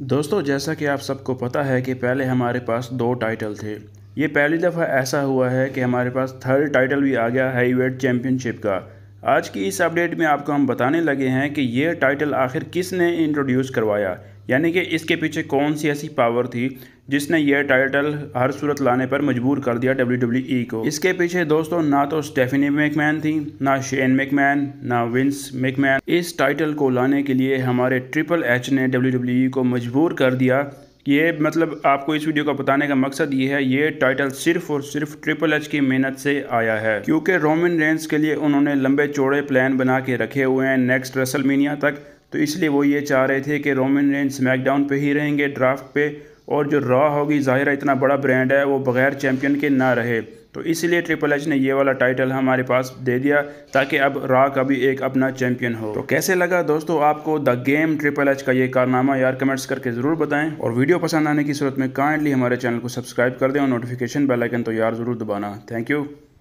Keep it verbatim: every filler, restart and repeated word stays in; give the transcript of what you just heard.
दोस्तों, जैसा कि आप सबको पता है कि पहले हमारे पास दो टाइटल थे। ये पहली दफ़ा ऐसा हुआ है कि हमारे पास थर्ड टाइटल भी आ गया हैवीवेट चैम्पियनशिप का। आज की इस अपडेट में आपको हम बताने लगे हैं कि ये टाइटल आखिर किसने इंट्रोड्यूस करवाया, यानी कि इसके पीछे कौन सी ऐसी पावर थी जिसने यह टाइटल हर सूरत लाने पर मजबूर कर दिया डब्ल्यू डब्ल्यू ई को। इसके पीछे दोस्तों ना तो स्टेफनी मैकमैन थी, ना शेन मैकमैन, ना विंस मैकमैन। इस टाइटल को लाने के लिए हमारे ट्रिपल एच ने डब्ल्यू डब्ल्यू ई को मजबूर कर दिया। ये मतलब आपको इस वीडियो का बताने का मकसद ये है, ये टाइटल सिर्फ और सिर्फ ट्रिपल एच की मेहनत से आया है, क्योंकि रोमन रेंस के लिए उन्होंने लंबे चौड़े प्लान बना के रखे हुए हैं नेक्स्ट रेसलमेनिया तक। तो इसलिए वो ये चाह रहे थे कि रोमन रेंस स्मैकडाउन पे ही रहेंगे ड्राफ्ट पे, और जो रॉ होगी, ज़ाहिर है इतना बड़ा ब्रांड है, वो बगैर चैंपियन के ना रहे। तो इसलिए ट्रिपल एच ने ये वाला टाइटल हमारे पास दे दिया ताकि अब रॉ का भी एक अपना चैंपियन हो। तो कैसे लगा दोस्तों आपको द गेम ट्रिपल एच का ये कारनामा? यार कमेंट्स करके ज़रूर बताएं, और वीडियो पसंद आने की सूरत में काइंडली हमारे चैनल को सब्सक्राइब कर दें और नोटिफिकेशन बेल आइकन तो यार ज़रूर दबाना। Thank you.